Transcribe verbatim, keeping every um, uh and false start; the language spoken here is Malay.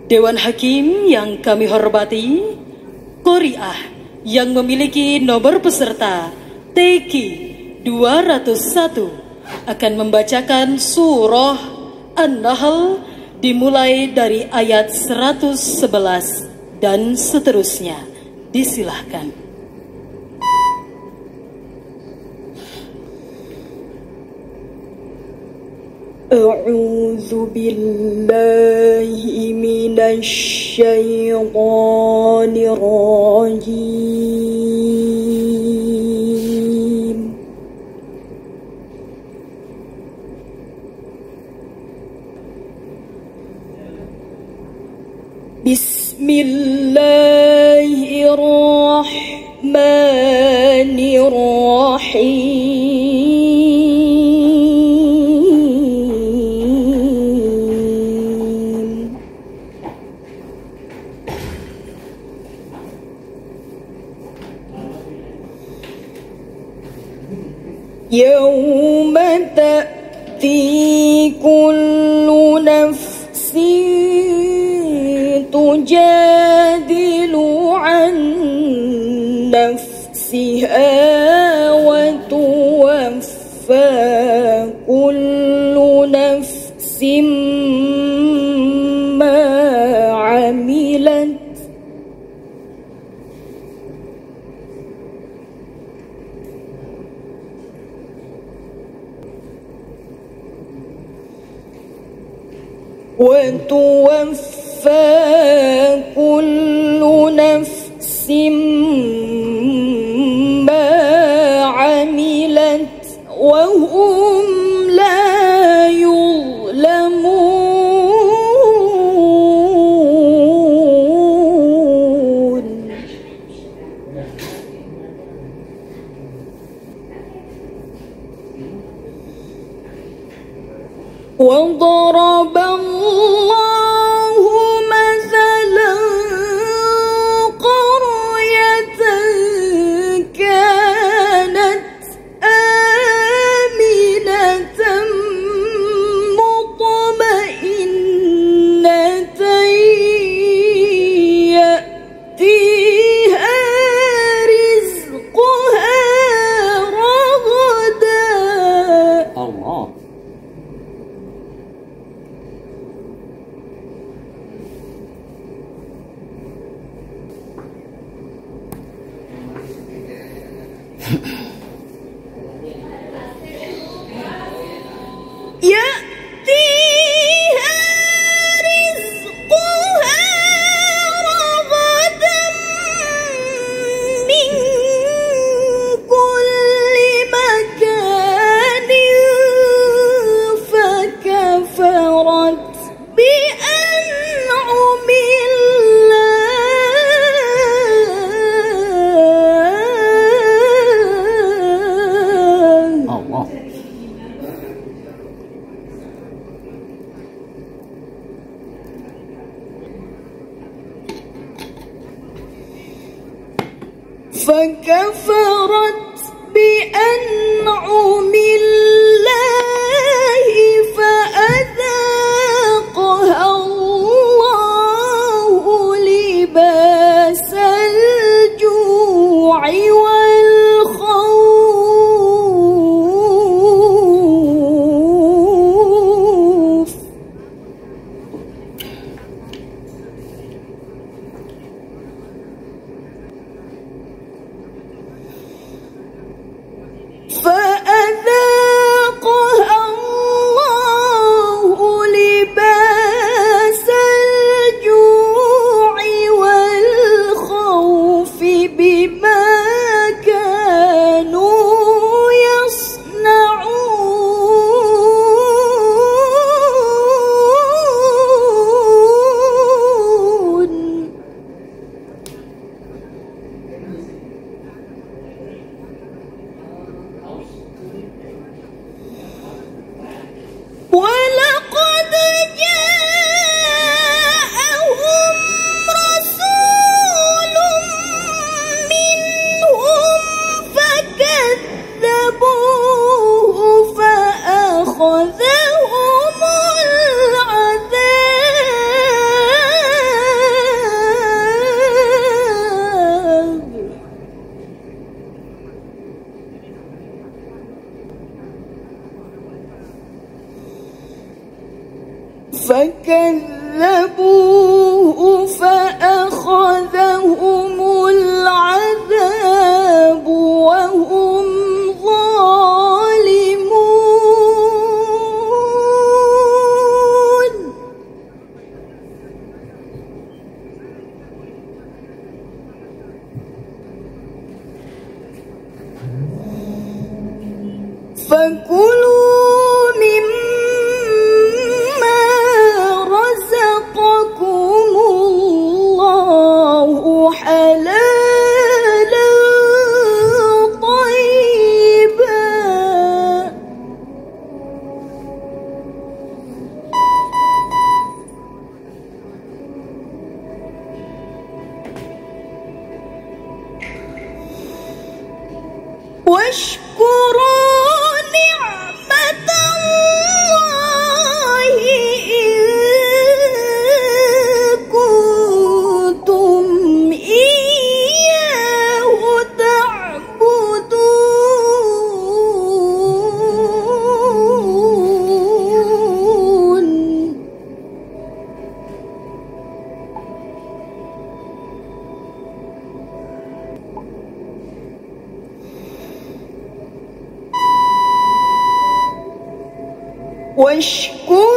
Dewan Hakim yang kami hormati, Qori'ah yang memiliki nomor peserta T Q dua ratus satu akan membacakan surah An-Nahl dimulai dari ayat seratus sebelas dan seterusnya. Disilahkan. A'udzu billahi minasy syaithanir rajim. Bismillahirrahmanirrahim. Yawma ta'ti kullu nafsin tujadilu an nafsiha wa tuwaffa kullu nafsin ma 'amilat وتوفى كل نفس ما عملت وهم لا يظلمون. وضرب الله مثلا قرية كانت آمنة مطمئنة يأتيها رزقها رغدا. الله. يأتيها رزقها رغدا من كل مكان فكفرت بأنعم الله. فكفرت بأنعم الله فأذاقها الله لباس الجوع والخوف فأذاقها فكذبوه فأخذهم العذاب وهم ظالمون. فكلوا مما رزقكم الله حلالا طيبا. واشكروا نعمة الله إن كنتم إياه تعبدون. واشكروا